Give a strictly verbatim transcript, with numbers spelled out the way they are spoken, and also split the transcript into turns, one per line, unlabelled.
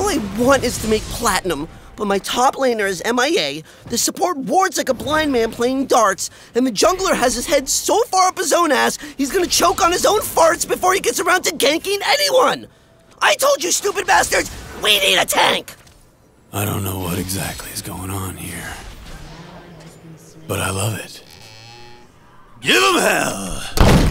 All I want is to make platinum, but my top laner is M I A, the support wards like a blind man playing darts, and the jungler has his head so far up his own ass, he's gonna choke on his own farts before he gets around to ganking anyone! I told you, stupid bastards, we need a tank!
I don't know what exactly is going on here, but I love it. Give 'em hell!